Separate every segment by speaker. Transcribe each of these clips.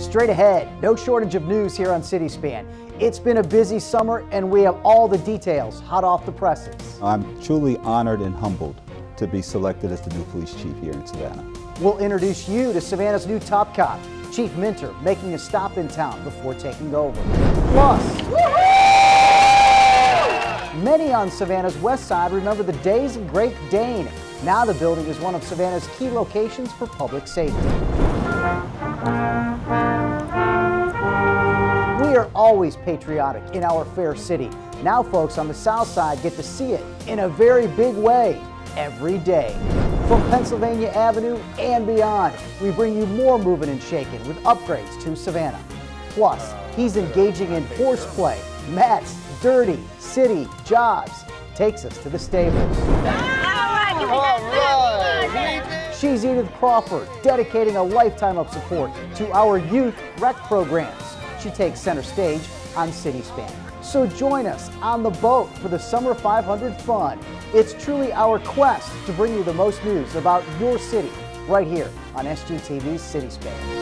Speaker 1: Straight ahead, no shortage of news here on CitySpan. It's been a busy summer and we have all the details hot off the presses.
Speaker 2: I'm truly honored and humbled to be selected as the new police chief here in Savannah.
Speaker 1: We'll introduce you to Savannah's new top cop, Chief Minter, making a stop in town before taking over. Plus, many on Savannah's west side remember the days of Great Dane. Now the building is one of Savannah's key locations for public safety. We are always patriotic in our fair city. Now folks on the south side get to see it in a very big way every day. From Pennsylvania Avenue and beyond, we bring you more moving and shaking with upgrades to Savannah. Plus, he's engaging in horseplay, Matt's dirty city jobs takes us to the stables. She's Edith Crawford, dedicating a lifetime of support to our youth rec programs. She takes center stage on CitySpan. So join us on the boat for the Summer 500 fun. It's truly our quest to bring you the most news about your city right here on SGTV's CitySpan.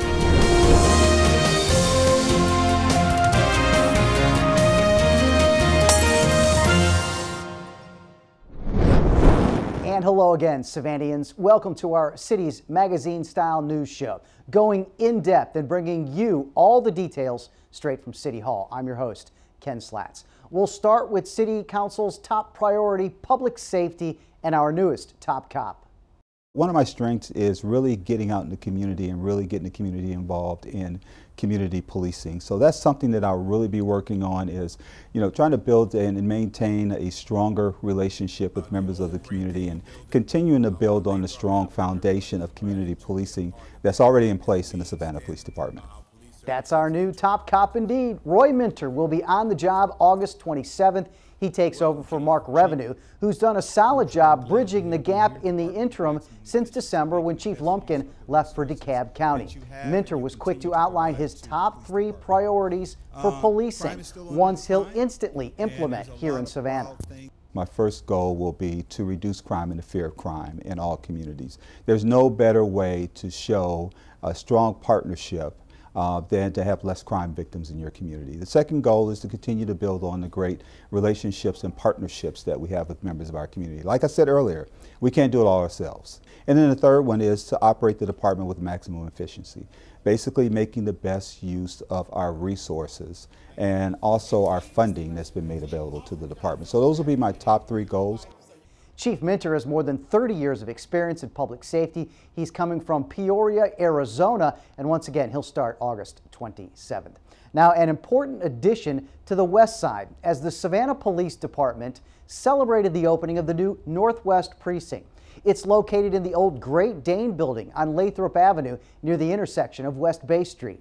Speaker 1: And hello again, Savannians. Welcome to our city's magazine-style news show, going in-depth and bringing you all the details straight from City Hall. I'm your host, Ken Slatz. We'll start with City Council's top priority, public safety, and our newest top cop.
Speaker 2: One of my strengths is really getting out in the community and really getting the community involved in community policing. So that's something that I'll really be working on is, trying to build and maintain a stronger relationship with members of the community and continuing to build on the strong foundation of community policing that's already in place in the Savannah Police Department.
Speaker 1: That's our new top cop indeed. Roy Minter will be on the job August 27th. He takes over for Mark Revenue, who's done a solid job bridging the gap in the interim since December when Chief Lumpkin left for DeKalb County. Minter was quick to outline his top 3 priorities for policing, ones he'll instantly implement here in Savannah.
Speaker 2: My first goal will be to reduce crime and the fear of crime in all communities. There's no better way to show a strong partnership than to have less crime victims in your community. The second goal is to continue to build on the great relationships and partnerships that we have with members of our community. Like I said earlier, we can't do it all ourselves. And then the third one is to operate the department with maximum efficiency, basically making the best use of our resources and also our funding that's been made available to the department. So those will be my top 3 goals.
Speaker 1: Chief Minter has more than 30 years of experience in public safety. He's coming from Peoria, Arizona, and once again, he'll start August 27th. Now, an important addition to the west side as the Savannah Police Department celebrated the opening of the new Northwest Precinct. It's located in the old Great Dane building on Lathrop Avenue near the intersection of West Bay Street.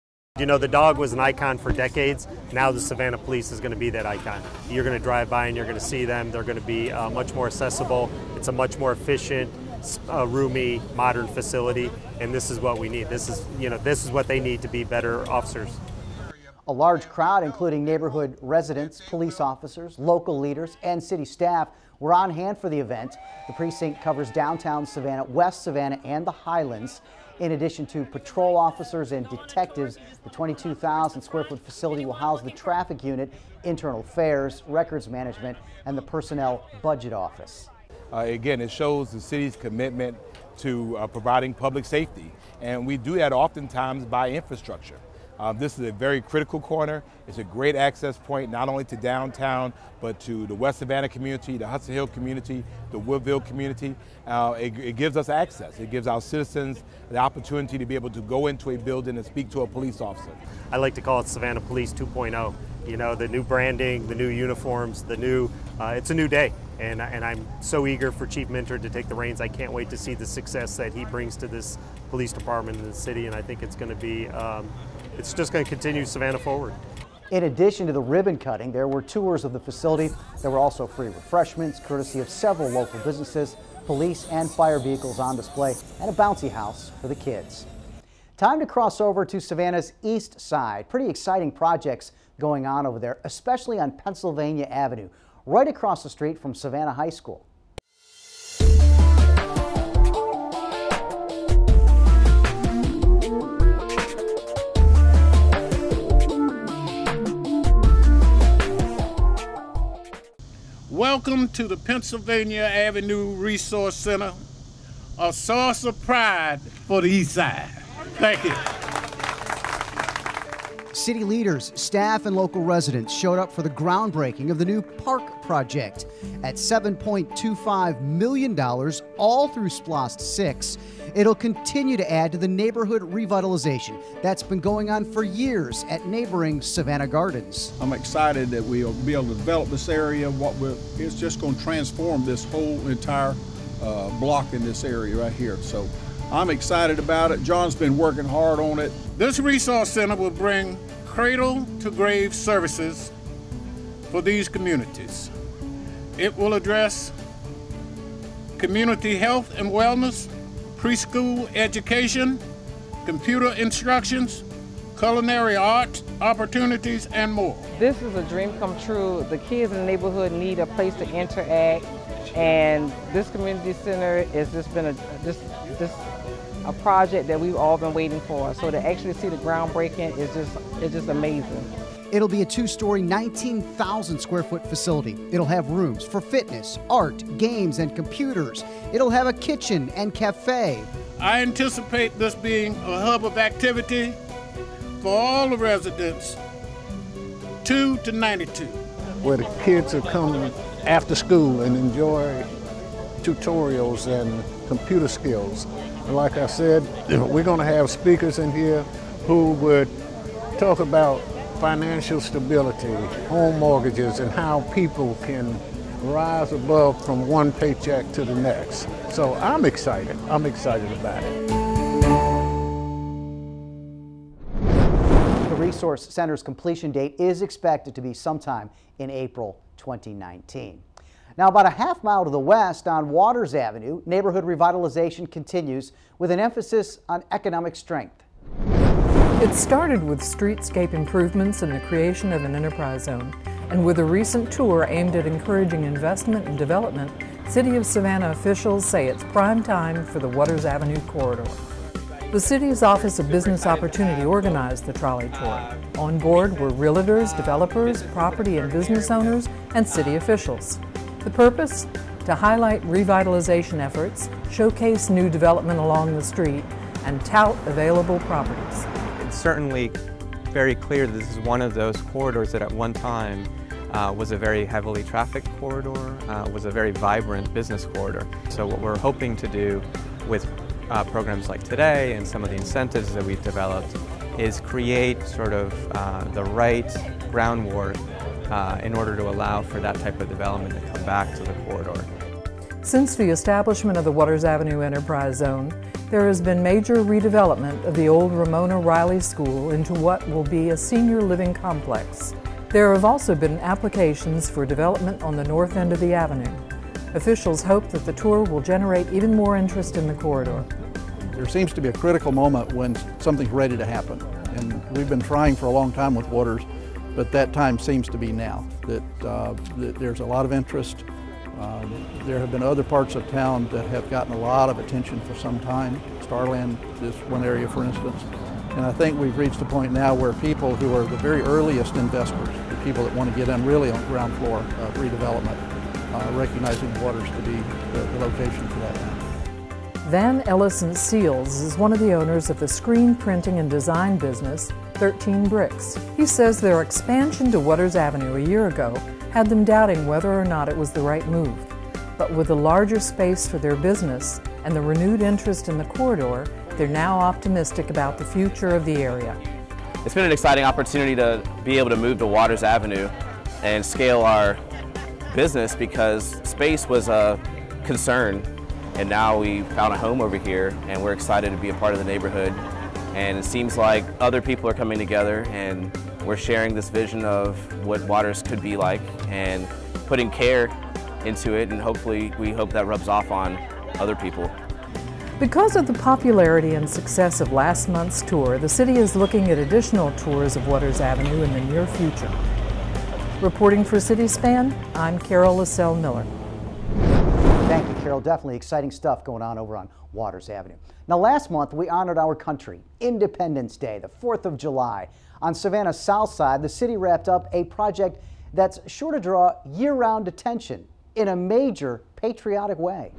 Speaker 3: The dog was an icon for decades. Now the Savannah Police is going to be that icon. You're going to drive by and you're going to see them. They're going to be much more accessible. It's a much more efficient, roomy, modern facility, and this is what we need. This is what they need to be better officers.
Speaker 1: A large crowd, including neighborhood residents, police officers, local leaders, and city staff, were on hand for the event. The precinct covers downtown Savannah, West Savannah, and the Highlands. In addition to patrol officers and detectives, the 22,000 square foot facility will house the traffic unit, internal affairs, records management, and the personnel budget office.
Speaker 4: Again, it shows the city's commitment to providing public safety, and we do that oftentimes by infrastructure. This is a very critical corner. It's a great access point not only to downtown, but to the West Savannah community, the Hudson Hill community, the Woodville community. It gives us access. It gives our citizens the opportunity to be able to go into a building and speak to a police officer.
Speaker 3: I like to call it Savannah Police 2.0. The new branding, the new uniforms, it's a new day. And I'm so eager for Chief Minter to take the reins. I can't wait to see the success that he brings to this police department in the city, and I think it's going to be it's just going to continue Savannah forward.
Speaker 1: In addition to the ribbon cutting, there were tours of the facility. There were also free refreshments, courtesy of several local businesses, police and fire vehicles on display, and a bouncy house for the kids. Time to cross over to Savannah's east side. Pretty exciting projects going on over there, especially on Pennsylvania Avenue, right across the street from Savannah High School.
Speaker 5: Welcome to the Pennsylvania Avenue Resource Center, a source of pride for the East Side. Thank you.
Speaker 1: City leaders, staff, and local residents showed up for the groundbreaking of the new park project. At $7.25 million, all through SPLOST 6, it'll continue to add to the neighborhood revitalization that's been going on for years at neighboring Savannah Gardens.
Speaker 6: I'm excited that we'll be able to develop this area. It's just going to transform this whole entire block in this area right here. So I'm excited about it. John's been working hard on it.
Speaker 5: This resource center will bring cradle-to-grave services for these communities. It will address community health and wellness, preschool education, computer instructions, culinary arts opportunities, and more.
Speaker 7: This is a dream come true. The kids in the neighborhood need a place to interact, and this community center has just been a project that we've all been waiting for. So to actually see the groundbreaking is just amazing.
Speaker 1: It'll be a two-story, 19,000 square foot facility. It'll have rooms for fitness, art, games, and computers. It'll have a kitchen and cafe.
Speaker 5: I anticipate this being a hub of activity for all the residents 2 to 92.
Speaker 8: Where the kids are coming after school and enjoy tutorials and computer skills. And like I said, we're going to have speakers in here who would talk about financial stability, home mortgages, and how people can rise above from one paycheck to the next. So I'm excited. I'm excited about it.
Speaker 1: The Resource Center's completion date is expected to be sometime in April 2019. Now, about a half mile to the west on Waters Avenue, neighborhood revitalization continues with an emphasis on economic strength.
Speaker 9: It started with streetscape improvements and the creation of an enterprise zone. And with a recent tour aimed at encouraging investment and development, City of Savannah officials say it's prime time for the Waters Avenue corridor. The city's Office of Business Opportunity organized the trolley tour. On board were realtors, developers, property and business owners, and city officials. The purpose? To highlight revitalization efforts, showcase new development along the street, and tout available properties.
Speaker 10: It's certainly very clear that this is one of those corridors that at one time was a very heavily trafficked corridor, was a very vibrant business corridor. So what we're hoping to do with programs like today and some of the incentives that we've developed is create sort of the right groundwork in order to allow for that type of development to come back to the corridor.
Speaker 9: Since the establishment of the Waters Avenue Enterprise Zone, there has been major redevelopment of the old Ramona Riley School into what will be a senior living complex. There have also been applications for development on the north end of the avenue. Officials hope that the tour will generate even more interest in the corridor.
Speaker 11: There seems to be a critical moment when something's ready to happen, and we've been trying for a long time with Waters, but that time seems to be now, that there's a lot of interest. There have been other parts of town that have gotten a lot of attention for some time. Starland is one area, for instance. And I think we've reached a point now where people who are the very earliest investors, the people that want to get in really on the ground floor of redevelopment, recognizing Waters to be the location for that now.
Speaker 9: Van Ellison Seals is one of the owners of the screen printing and design business, 13 Bricks. He says their expansion to Waters Avenue a year ago had them doubting whether or not it was the right move. But with a larger space for their business and the renewed interest in the corridor, they're now optimistic about the future of the area.
Speaker 12: It's been an exciting opportunity to be able to move to Waters Avenue and scale our business because space was a concern, and now we found a home over here and we're excited to be a part of the neighborhood. And it seems like other people are coming together and we're sharing this vision of what Waters could be like and putting care into it, and hopefully we hope that rubs off on other people.
Speaker 9: Because of the popularity and success of last month's tour, the city is looking at additional tours of Waters Avenue in the near future. Reporting for CitySpan, I'm Carol Lassell Miller.
Speaker 1: Thank you, Carol. Definitely exciting stuff going on over on Waters Avenue. Now, last month we honored our country, Independence Day, the 4th of July. On Savannah's south side, the city wrapped up a project that's sure to draw year-round attention. in a major patriotic way.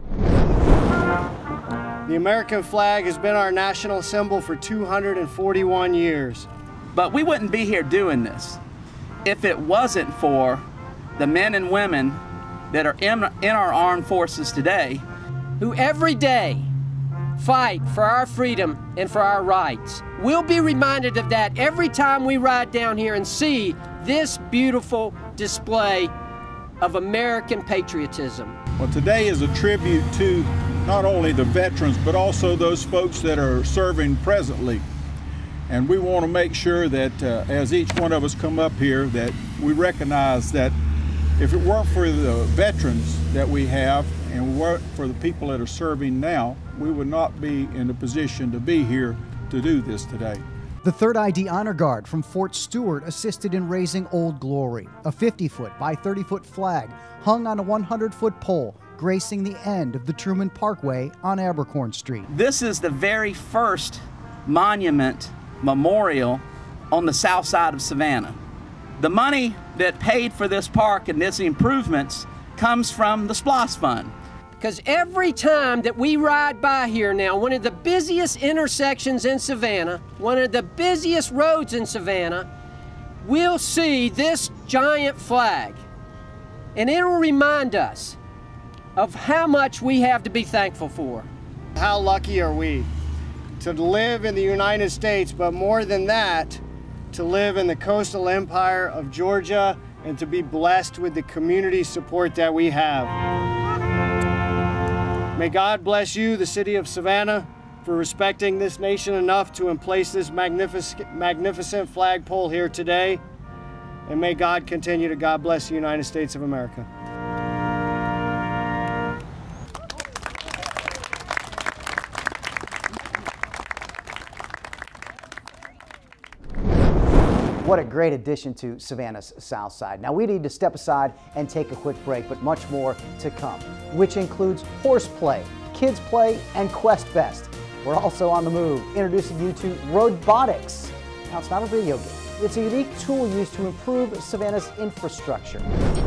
Speaker 13: The American flag has been our national symbol for 241 years.
Speaker 14: But we wouldn't be here doing this if it wasn't for the men and women that are in our armed forces today,
Speaker 15: who every day fight for our freedom and for our rights. We'll be reminded of that every time we ride down here and see this beautiful display of American patriotism.
Speaker 6: Well, today is a tribute to not only the veterans, but also those folks that are serving presently. And we want to make sure that as each one of us come up here, that we recognize that if it weren't for the veterans that we have and weren't for the people that are serving now, we would not be in a position to be here to do this today.
Speaker 1: The 3rd ID Honor Guard from Fort Stewart assisted in raising Old Glory, a 50-foot by 30-foot flag hung on a 100-foot pole gracing the end of the Truman Parkway on Abercorn Street.
Speaker 14: This is the very first monument memorial on the south side of Savannah. The money that paid for this park and its improvements comes from the SPLOST Fund.
Speaker 15: Because every time that we ride by here now, one of the busiest intersections in Savannah, one of the busiest roads in Savannah, we'll see this giant flag. And it'll remind us of how much we have to be thankful for.
Speaker 13: How lucky are we to live in the United States, but more than that, to live in the coastal empire of Georgia and to be blessed with the community support that we have. May God bless you, the city of Savannah, for respecting this nation enough to emplace this magnificent flagpole here today. And may God continue to God bless the United States of America.
Speaker 1: What a great addition to Savannah's South Side. Now we need to step aside and take a quick break, but much more to come, which includes horseplay, kids play, and Quest Fest. We're also on the move, introducing you to Roadbotics. Now it's not a video game. It's a unique tool used to improve Savannah's infrastructure.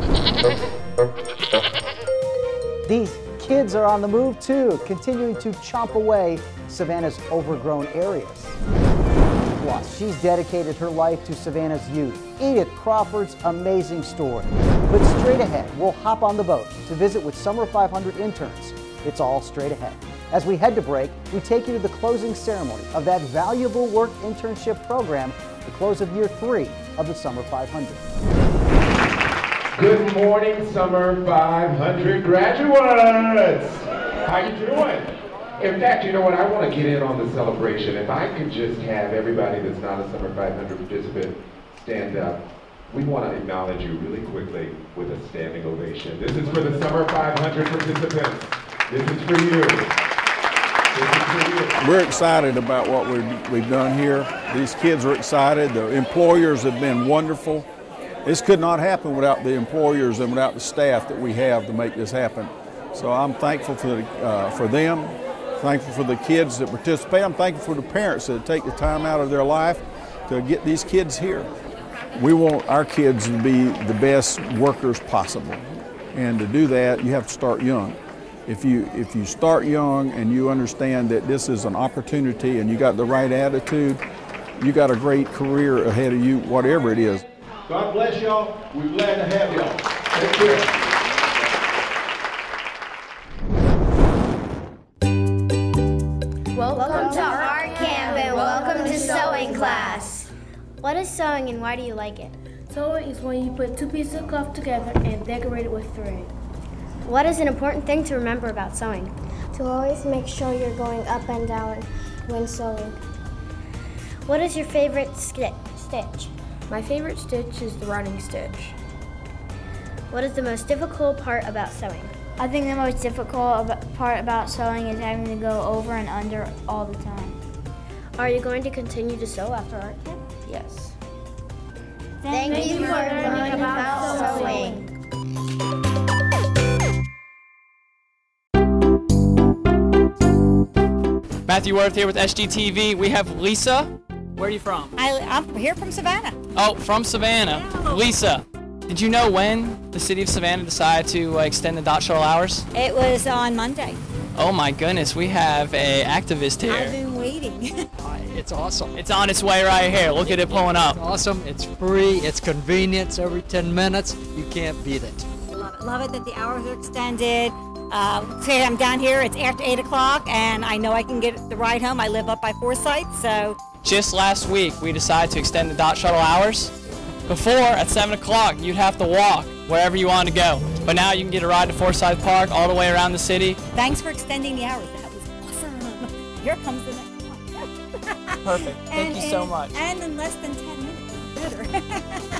Speaker 1: These kids are on the move too, continuing to chomp away Savannah's overgrown areas. Plus, she's dedicated her life to Savannah's youth. Edith Crawford's amazing story. But straight ahead, we'll hop on the boat to visit with Summer 500 interns. It's all straight ahead. As we head to break, we take you to the closing ceremony of that valuable work internship program, the close of year 3 of the Summer 500.
Speaker 16: Good morning, Summer 500 graduates. How you doing? In fact, you know what? I want to get in on the celebration. If I could just have everybody that's not a Summer 500 participant stand up. We want to acknowledge you really quickly with a standing ovation. This is for the Summer 500 participants. This is for you. This is for you.
Speaker 6: We're excited about what we've done here. These kids are excited. The employers have been wonderful. This could not happen without the employers and without the staff that we have to make this happen. So I'm thankful for them. Thankful for the kids that participate. I'm thankful for the parents that take the time out of their life to get these kids here. We want our kids to be the best workers possible. And to do that, you have to start young. If you start young and you understand that this is an opportunity and you got the right attitude, you got a great career ahead of you, whatever it is.
Speaker 16: God bless y'all. We're glad to have y'all. Take care.
Speaker 17: Welcome to Art Camp and welcome to sewing class. What is sewing and why do you like it?
Speaker 18: Sewing is when you put two pieces of cloth together and decorate it with thread.
Speaker 17: What is an important thing to remember about sewing?
Speaker 18: To always make sure you're going up and down when sewing.
Speaker 17: What is your favorite stitch?
Speaker 18: My favorite stitch is the running stitch.
Speaker 17: What is the most difficult part about sewing?
Speaker 18: I think the most difficult part about sewing is having to go over and under all the time.
Speaker 17: Are you going to continue to sew after art camp?
Speaker 18: Yes.
Speaker 17: Thank you for learning about sewing.
Speaker 19: Matthew Worth here with SGTV. We have Lisa. Where are you from?
Speaker 20: I'm here from Savannah.
Speaker 19: Oh, from Savannah.
Speaker 20: Yeah.
Speaker 19: Lisa, Did you know when the City of Savannah decided to extend the DOT shuttle hours?
Speaker 20: It was on Monday.
Speaker 19: Oh my goodness, we have an activist here.
Speaker 20: I've been waiting.
Speaker 21: It's awesome.
Speaker 19: It's on its way right here. Look at it pulling up.
Speaker 21: It's awesome. It's free. It's convenience. Every 10 minutes. You can't beat it.
Speaker 20: Love it. Love it that the hours are extended. Say I'm down here. It's after 8 o'clock, and I know I can get the ride home. I live up by Forsyth, so.
Speaker 19: Just last week, we decided to extend the DOT shuttle hours. Before, at 7 o'clock, you'd have to walk wherever you wanted to go. But now you can get a ride to Forsyth Park all the way around the city.
Speaker 20: Thanks for extending the hours. That was awesome. Here comes the next one.
Speaker 19: Perfect. Thank you so much.
Speaker 20: And in less than 10 minutes. Better.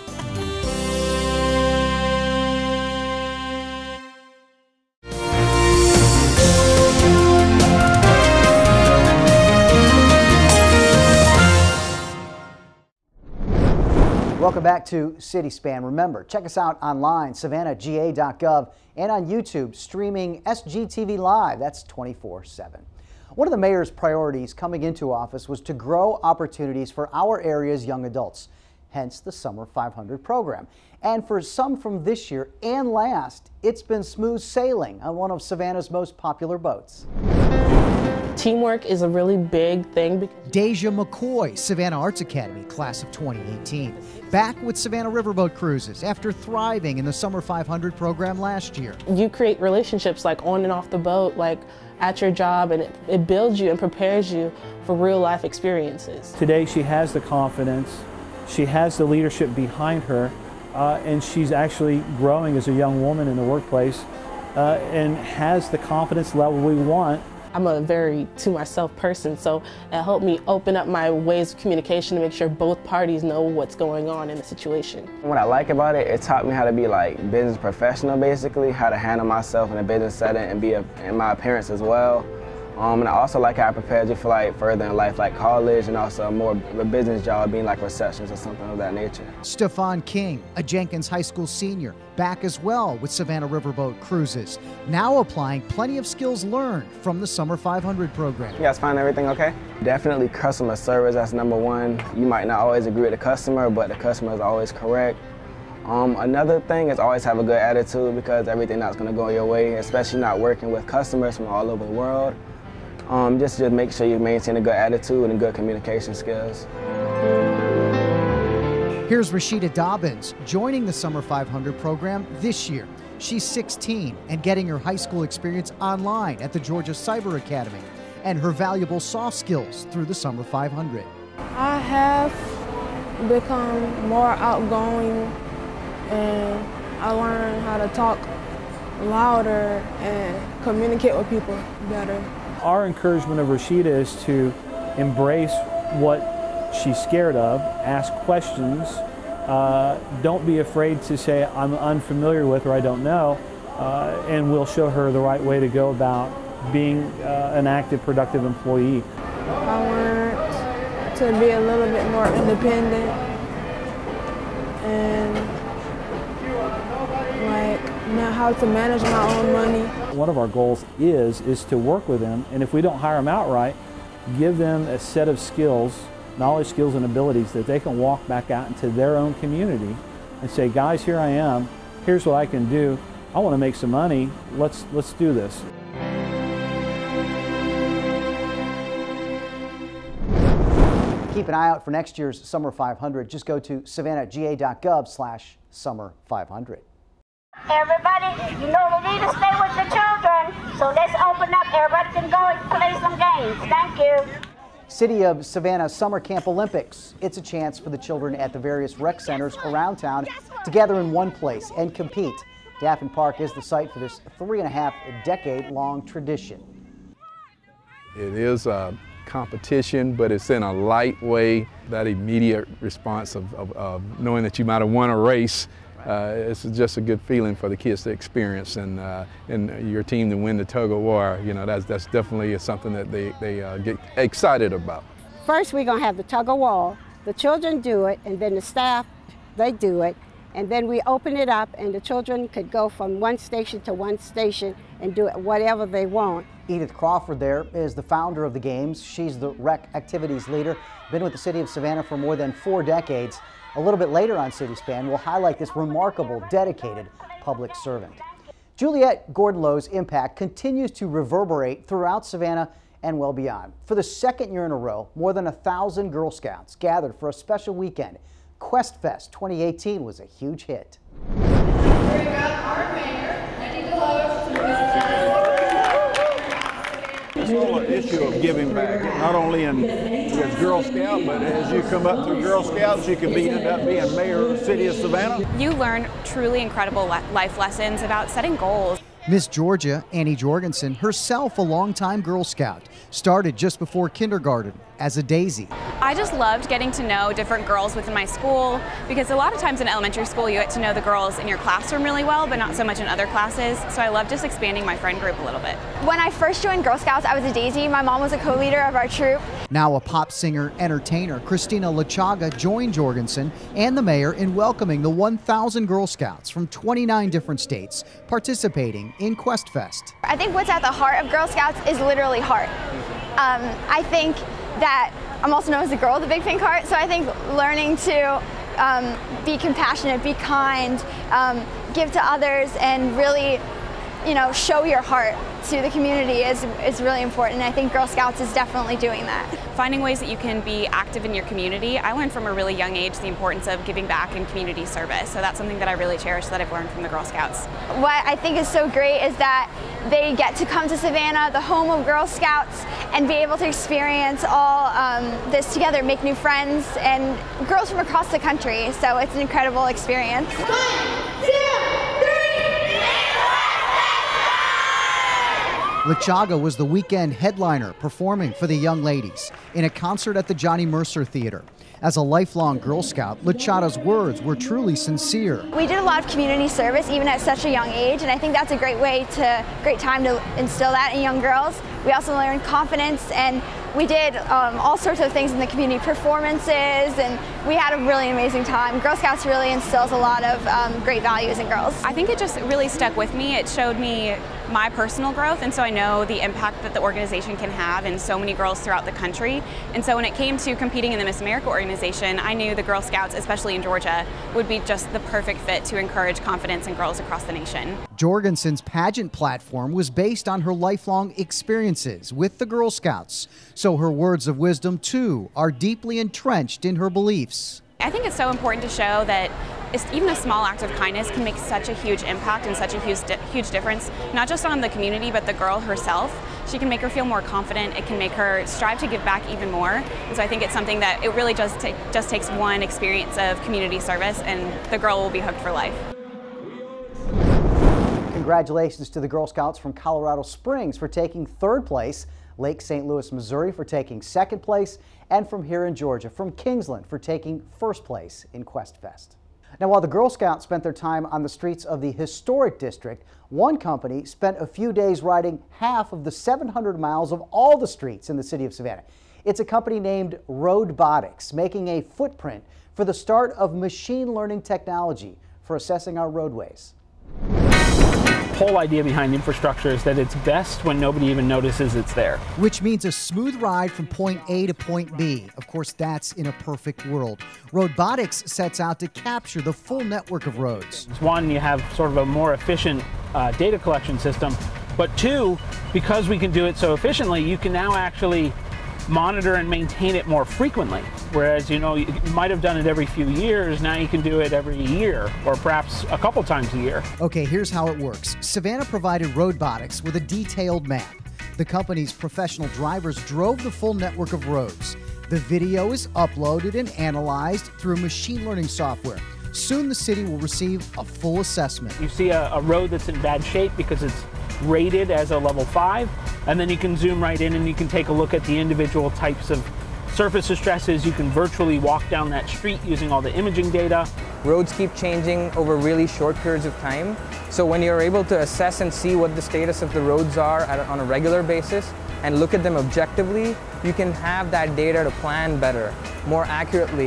Speaker 1: Welcome back to CitySpan. Remember, check us out online, savannahga.gov, and on YouTube, streaming SGTV Live. That's 24/7. One of the mayor's priorities coming into office was to grow opportunities for our area's young adults, hence the Summer 500 program. And for some from this year and last, it's been smooth sailing on one of Savannah's most popular boats.
Speaker 22: Teamwork is a really big thing.
Speaker 1: Deja McCoy, Savannah Arts Academy, class of 2018. Back with Savannah Riverboat Cruises after thriving in the Summer 500 program last year.
Speaker 22: You create relationships like on and off the boat, like at your job, and it builds you and prepares you for real life experiences.
Speaker 23: Today she has the confidence, she has the leadership behind her, and she's actually growing as a young woman in the workplace and has the confidence level we want.
Speaker 22: I'm a very to myself person, so it helped me open up my ways of communication to make sure both parties know what's going on in the situation.
Speaker 24: What I like about it, it taught me how to be like business professional basically, how to handle myself in a business setting and be in my appearance as well. And I also like how it prepares you for like further in life, like college, and also more of a business job, being like receptionist or something of that nature.
Speaker 1: Stefan King, a Jenkins High School senior, back as well with Savannah Riverboat Cruises, now applying plenty of skills learned from the Summer 500 program.
Speaker 24: You guys find everything okay? Definitely customer service, that's number one. You might not always agree with the customer, but the customer is always correct. Another thing is always have a good attitude, because everything that's going to go your way, especially not working with customers from all over the world. Just make sure you maintain a good attitude and good communication skills.
Speaker 1: Here's Rashida Dobbins joining the Summer 500 program this year. She's 16 and getting her high school experience online at the Georgia Cyber Academy and her valuable soft skills through the Summer 500.
Speaker 25: I have become more outgoing, and I learned how to talk louder and communicate with people better.
Speaker 23: Our encouragement of Rashida is to embrace what she's scared of, ask questions, don't be afraid to say I'm unfamiliar with or I don't know, and we'll show her the right way to go about being an active, productive employee.
Speaker 25: I learned to be a little bit more independent and know how to manage my own money.
Speaker 23: One of our goals is to work with them, and if we don't hire them outright, give them a set of skills, knowledge, skills, and abilities that they can walk back out into their own community and say, guys, here I am, here's what I can do, I want to make some money, let's do this.
Speaker 1: Keep an eye out for next year's Summer 500. Just go to savannahga.gov/Summer500.
Speaker 26: Everybody, you know we need to stay with the children, so let's open up. Everybody can go and play some games. Thank you.
Speaker 1: City of Savannah Summer Camp Olympics. It's a chance for the children at the various rec centers around town to gather in one place and compete. Daffin Park is the site for this 3.5-decade-long tradition.
Speaker 27: It is a competition, but it's in a light way. That immediate response of knowing that you might have won a race, it's just a good feeling for the kids to experience, and your team to win the tug of war. You know, that's definitely something that they get excited about.
Speaker 28: First, we're going to have the tug of war. The children do it, and then the staff, they do it,
Speaker 2: and then we open it up and the children could go from one station to one station and do whatever they want.
Speaker 1: Edith Crawford there is the founder of the games. She's the rec activities leader, been with the City of Savannah for more than 4 decades. A little bit later on City Span, we'll highlight this remarkable, dedicated public servant. Juliette Gordon-Lowe's impact continues to reverberate throughout Savannah and well beyond. For the 2nd year in a row, more than 1,000 Girl Scouts gathered for a special weekend. Quest Fest 2018 was a huge hit.
Speaker 6: It's all an issue of giving back, not only as Girl Scout, but as you come up through Girl Scouts, you can end up being mayor of the City of Savannah.
Speaker 3: You learn truly incredible life lessons about setting goals.
Speaker 1: Miss Georgia, Annie Jorgensen, herself a longtime Girl Scout, started just before kindergarten as a daisy.
Speaker 3: I just loved getting to know different girls within my school, because a lot of times in elementary school you get to know the girls in your classroom really well, but not so much in other classes, so I love just expanding my friend group a little bit.
Speaker 4: When I first joined Girl Scouts, I was a daisy. My mom was a co-leader of our troop.
Speaker 1: Now a pop singer, entertainer, Christina Lachaga joined Jorgensen and the mayor in welcoming the 1,000 Girl Scouts from 29 different states participating in Quest Fest.
Speaker 4: I think what's at the heart of Girl Scouts is literally heart. I think that I'm also known as the girl with the big pink heart, so I think learning to be compassionate, be kind, give to others, and really, show your heart to the community is really important. I think Girl Scouts is definitely doing that.
Speaker 3: Finding ways that you can be active in your community. I learned from a really young age the importance of giving back and community service, so that's something that I really cherish that I've learned from the Girl Scouts.
Speaker 4: What I think is so great is that they get to come to Savannah, the home of Girl Scouts, and be able to experience all this together, make new friends, and girls from across the country, so it's an incredible experience. 1, 2, 3!
Speaker 1: Lachaga was the weekend headliner performing for the young ladies in a concert at the Johnny Mercer Theater. As a lifelong Girl Scout, Lachaga's words were truly sincere.
Speaker 4: We did a lot of community service even at such a young age, and I think that's a great time to instill that in young girls. We also learned confidence, and we did all sorts of things in the community, performances, and we had a really amazing time. Girl Scouts really instills a lot of great values in girls.
Speaker 3: I think it just really stuck with me. It showed me my personal growth, and so I know the impact that the organization can have in so many girls throughout the country. And so when it came to competing in the Miss America organization, I knew the Girl Scouts, especially in Georgia, would be just the perfect fit to encourage confidence in girls across the nation.
Speaker 1: Jorgensen's pageant platform was based on her lifelong experiences with the Girl Scouts, so her words of wisdom, too, are deeply entrenched in her beliefs.
Speaker 3: I think it's so important to show that even a small act of kindness can make such a huge impact and such a huge difference, not just on the community, but the girl herself. She can make her feel more confident. It can make her strive to give back even more. And so I think it's something that it really just takes one experience of community service, and the girl will be hooked for life.
Speaker 1: Congratulations to the Girl Scouts from Colorado Springs for taking 3rd place, Lake St. Louis, Missouri for taking 2nd place, and from here in Georgia, from Kingsland for taking 1st place in Quest Fest. Now, while the Girl Scouts spent their time on the streets of the historic district, one company spent a few days riding half of the 700 miles of all the streets in the city of Savannah. It's a company named Roadbotics, making a footprint for the start of machine learning technology for assessing our roadways.
Speaker 5: The whole idea behind infrastructure is that it's best when nobody even notices it's there.
Speaker 1: Which means a smooth ride from point A to point B. Of course, that's in a perfect world. Roadbotics sets out to capture the full network of roads.
Speaker 5: One, you have sort of a more efficient data collection system, but 2, because we can do it so efficiently, you can now actually monitor and maintain it more frequently. Whereas, you might have done it every few years, now you can do it every year, or perhaps a couple times a year.
Speaker 1: Okay, here's how it works. Savannah provided Roadbotics with a detailed map. The company's professional drivers drove the full network of roads. The video is uploaded and analyzed through machine learning software. Soon the city will receive a full assessment.
Speaker 5: You see a road that's in bad shape because it's rated as a level 5, and then you can zoom right in and you can take a look at the individual types of surface stresses. You can virtually walk down that street using all the imaging data.
Speaker 7: Roads keep changing over really short periods of time, so when you're able to assess and see what the status of the roads are on a regular basis and look at them objectively, you can have that data to plan better, more accurately,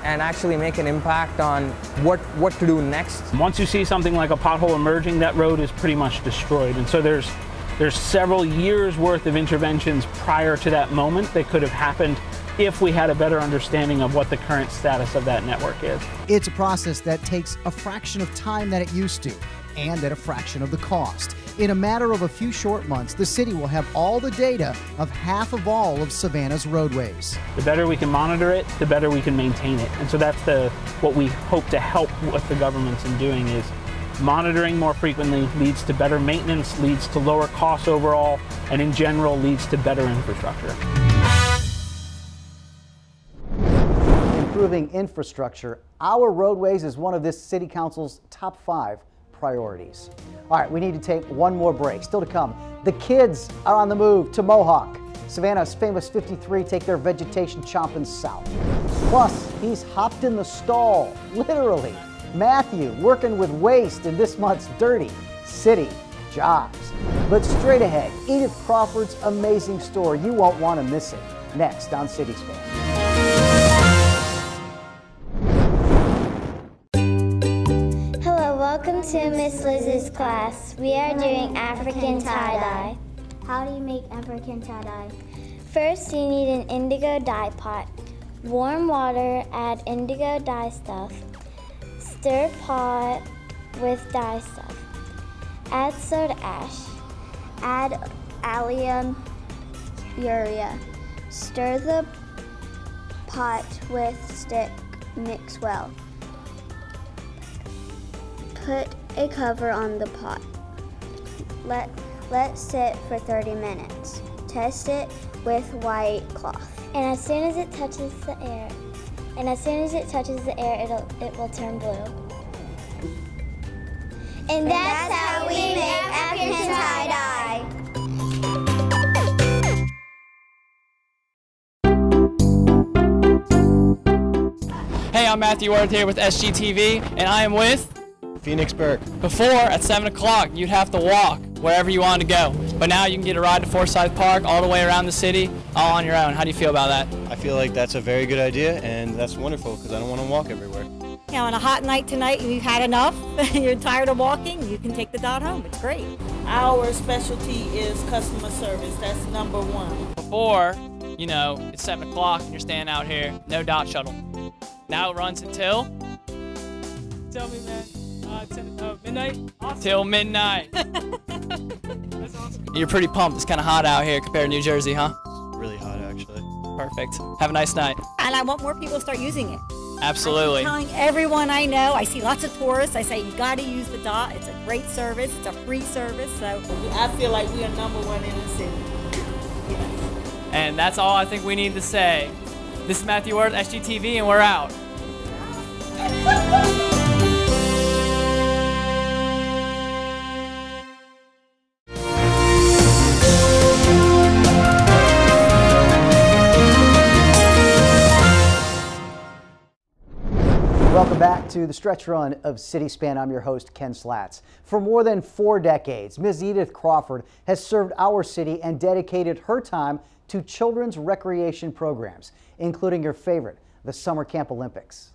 Speaker 7: and actually make an impact on what to do next.
Speaker 5: Once you see something like a pothole emerging, that road is pretty much destroyed. And so there's several years worth of interventions prior to that moment that could have happened if we had a better understanding of what the current status of that network is.
Speaker 1: It's a process that takes a fraction of time than it used to, and at a fraction of the cost. In a matter of a few short months, the city will have all the data of half of all of Savannah's roadways.
Speaker 5: The better we can monitor it, the better we can maintain it. And so that's what we hope to help with the governments in doing is monitoring more frequently leads to better maintenance, leads to lower costs overall, and in general leads to better infrastructure.
Speaker 1: Improving infrastructure, our roadways is one of this City Council's top 5 priorities. All right, we need to take one more break. Still to come, the kids are on the move to Mohawk. Savannah's famous 53 take their vegetation chomping south. Plus, he's hopped in the stall, literally. Matthew working with waste in this month's Dirty City Jobs. But straight ahead, Edith Crawford's amazing story. You won't want to miss it. Next on City Span.
Speaker 17: Welcome to Miss Liz's class. We are doing African tie-dye. How do you make African tie-dye? First, you need an indigo dye pot. Warm water, add indigo dye stuff. Stir pot with dye stuff. Add soda ash. Add allium urea. Stir the pot with stick. Mix well. Put a cover on the pot. Let sit for 30 minutes. Test it with white cloth. And as soon as it touches the air, it will turn blue. And that's how we make African tie-dye.
Speaker 19: Hey, I'm Matthew Worth here with SGTV, and I am with
Speaker 13: Phoenix Burke.
Speaker 19: Before, at 7 o'clock, you'd have to walk wherever you wanted to go. But now you can get a ride to Forsyth Park all the way around the city, all on your own. How do you feel about that?
Speaker 8: I feel like that's a very good idea, and that's wonderful because I don't want to walk everywhere.
Speaker 20: You know, on a hot night tonight, you've had enough, you're tired of walking, you can take the dot home. It's great.
Speaker 9: Our specialty is customer service. That's #1.
Speaker 19: Before, you know, it's 7 o'clock and you're standing out here, no dot shuttle. Now it runs until? Tell me, man. Midnight? Awesome. Till midnight. That's awesome. You're pretty pumped. It's kind of hot out here compared to New Jersey, huh?
Speaker 8: Really hot, actually.
Speaker 19: Perfect. Have a nice night.
Speaker 20: And I want more people to start using it.
Speaker 19: Absolutely.
Speaker 20: I'm telling everyone I know. I see lots of tourists. I say you got to use the dot. It's a great service. It's a free service. So
Speaker 9: I feel like we are #1 in the city.
Speaker 19: And that's all I think we need to say. This is Matthew Worth, SGTV, and we're out.
Speaker 1: Welcome back to the stretch run of City Span. I'm your host, Ken Slatz. For more than 4 decades, Ms. Edith Crawford has served our city and dedicated her time to children's recreation programs, including your favorite, the Summer Camp Olympics.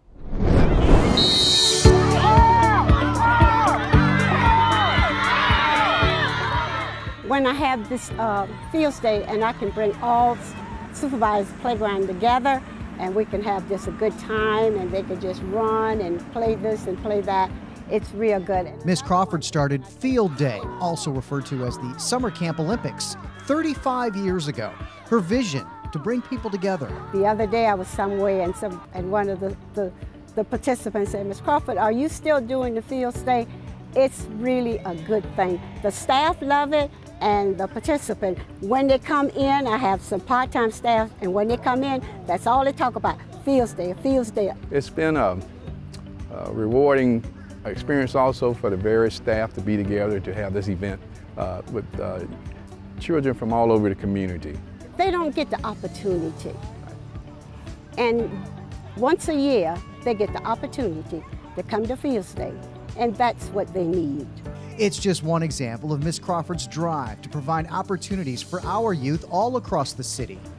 Speaker 2: When I have this field day and I can bring all supervised playground together, and we can have just a good time, and they can just run and play this and play that. It's real good.
Speaker 1: Ms. Crawford started Field Day, also referred to as the Summer Camp Olympics, 35 years ago. Her vision, to bring people together.
Speaker 2: The other day I was somewhere and one of the participants said, Ms. Crawford, are you still doing the Field Day? It's really a good thing. The staff love it, and the participant, when they come in, I have some part-time staff, and when they come in, that's all they talk about, Fields Day, Fields Day.
Speaker 27: It's been a rewarding experience also for the various staff to be together to have this event with children from all over the community.
Speaker 2: They don't get the opportunity. And once a year, they get the opportunity to come to Fields Day, and that's what they need.
Speaker 1: It's just one example of Ms. Crawford's drive to provide opportunities for our youth all across the city.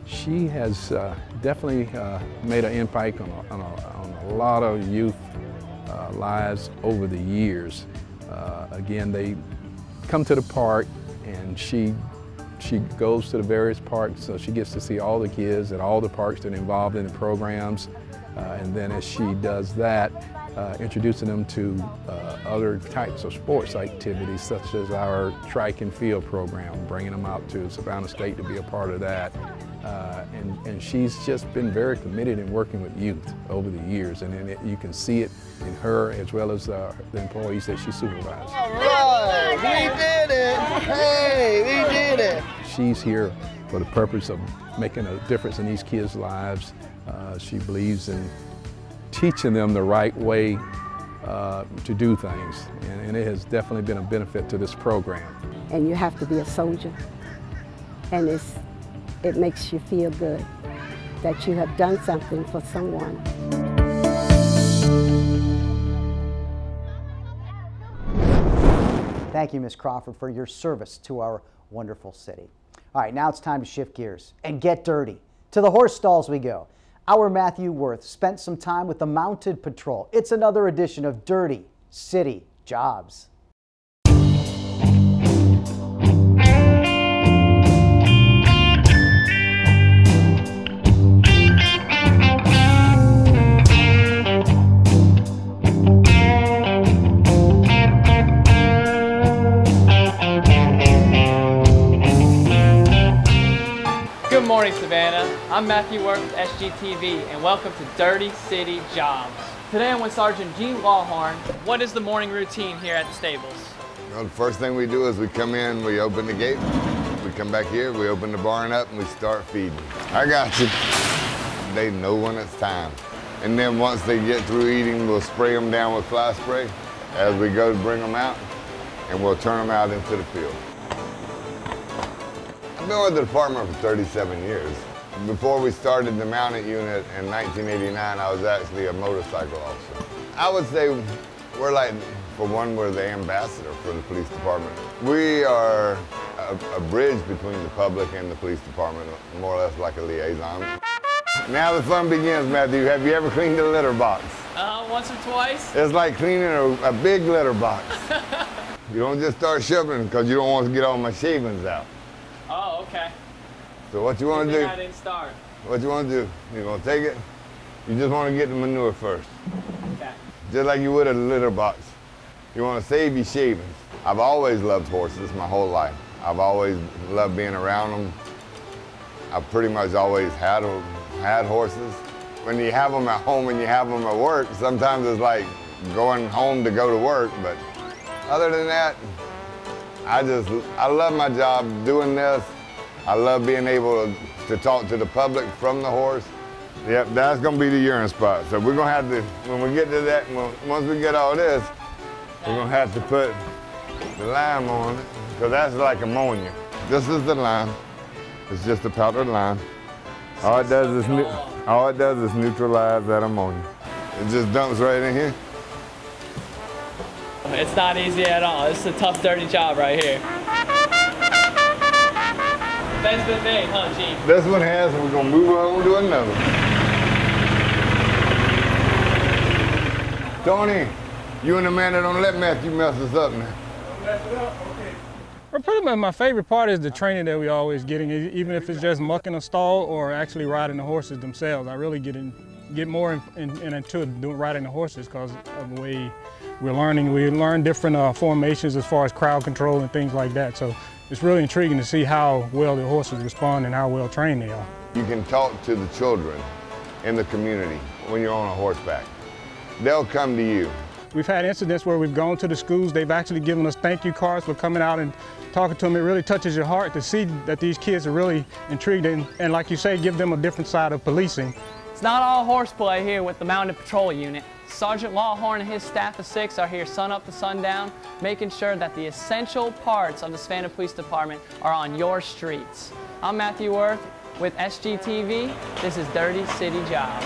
Speaker 27: She has definitely made an impact on a lot of youth lives over the years. Again, they come to the park and she goes to the various parks, so she gets to see all the kids at all the parks that are involved in the programs. And then as she does that, introducing them to other types of sports activities, such as our track and field program, bringing them out to Savannah State to be a part of that. And she's just been very committed in working with youth over the years, and you can see it in her as well as the employees that she supervises.
Speaker 10: All right, we did it! Hey, we did it!
Speaker 27: She's here for the purpose of making a difference in these kids' lives. She believes in teaching them the right way to do things, and it has definitely been a benefit to this program.
Speaker 2: And you have to be a soldier, and it makes you feel good that you have done something for someone.
Speaker 1: Thank you, Ms. Crawford, for your service to our wonderful city. All right, now it's time to shift gears and get dirty. To the horse stalls we go. Our Matthew Worth spent some time with the Mounted Patrol. It's another edition of Dirty City Jobs.
Speaker 19: Good morning, Savannah. I'm Matthew Worth with SGTV, and welcome to Dirty City Jobs. Today I'm with Sergeant Gene Lawhorn. What is the morning routine here at the stables?
Speaker 11: Well, the first thing we do is we come in, we open the gate, we come back here, we open the barn up, and we start feeding. I got you. They know when it's time. And then once they get through eating, we'll spray them down with fly spray as we go to bring them out, and we'll turn them out into the field. I've been with the department for 37 years. Before we started the mounted unit in 1989, I was actually a motorcycle officer. I would say we're like, for one, we're the ambassador for the police department. We are a bridge between the public and the police department, more or less like a liaison. Now the fun begins, Matthew. Have you ever cleaned a litter box?
Speaker 19: Once or twice.
Speaker 11: It's like cleaning a big litter box. You don't just start shoving because you don't want to get all my shavings out.
Speaker 19: Oh, okay.
Speaker 11: So what you want to do?
Speaker 19: I didn't start.
Speaker 11: What you want to do? You want to take it? You just want to get the manure first.
Speaker 19: Okay.
Speaker 11: Just like you would a litter box. You want to save your shavings. I've always loved horses my whole life. I've always loved being around them. I've pretty much always had horses. When you have them at home and you have them at work, sometimes it's like going home to go to work, but other than that, I love my job doing this. I love being able to talk to the public from the horse. Yep, that's gonna be the urine spot. So we're gonna have to, when we get to that, once we get all this, we're gonna have to put the lime on it, because that's like ammonia. This is the lime. It's just a powdered lime. All it does is neutralize that ammonia. It just dumps right in here.
Speaker 19: It's not easy at all. It's a tough, dirty job right here. That's been made, huh, Gene?
Speaker 11: This one has, and we're gonna move on to another. Tony, you and the man that don't let Matthew mess us up now.
Speaker 12: Mess it up? Okay. Well, pretty much my favorite part is the training that we always getting, even if it's just mucking a stall or actually riding the horses themselves. I really get more into riding the horses because of the way we're learning. We learn different formations as far as crowd control and things like that. So it's really intriguing to see how well the horses respond and how well trained they are.
Speaker 11: You can talk to the children in the community when you're on a horseback. They'll come to you.
Speaker 12: We've had incidents where we've gone to the schools. They've actually given us thank you cards for coming out and talking to them. It really touches your heart to see that these kids are really intrigued and like you say, give them a different side of policing.
Speaker 19: It's not all horseplay here with the Mounted Patrol Unit. Sergeant Lawhorn and his staff of 6 are here sun up to sundown, making sure that the essential parts of the Savannah Police Department are on your streets. I'm Matthew Worth with SGTV. This is Dirty City Jobs.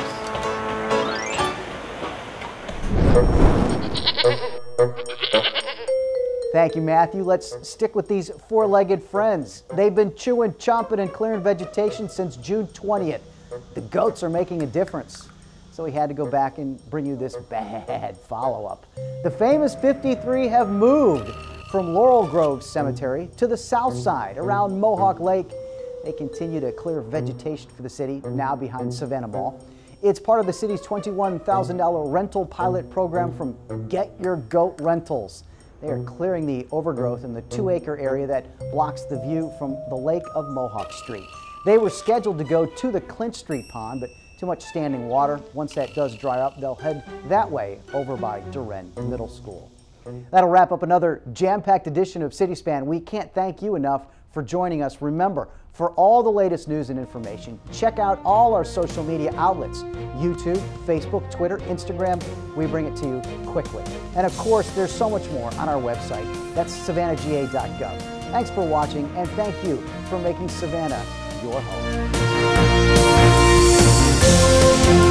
Speaker 1: Thank you, Matthew. Let's stick with these four-legged friends. They've been chewing, chomping, and clearing vegetation since June 20th. The goats are making a difference. So we had to go back and bring you this bad follow-up. The famous 53 have moved from Laurel Grove Cemetery to the south side around Mohawk Lake. They continue to clear vegetation for the city, now behind Savannah Mall. It's part of the city's $21,000 rental pilot program from Get Your Goat Rentals. They are clearing the overgrowth in the 2-acre area that blocks the view from the lake of Mohawk Street. They were scheduled to go to the Clint Street Pond, but too much standing water. Once that does dry up, they'll head that way over by Duren Middle School. That'll wrap up another jam-packed edition of CitySpan. We can't thank you enough for joining us. Remember, for all the latest news and information, check out all our social media outlets: YouTube, Facebook, Twitter, Instagram. We bring it to you quickly. And of course, there's so much more on our website. That's savannahga.gov. Thanks for watching, and thank you for making Savannah your home.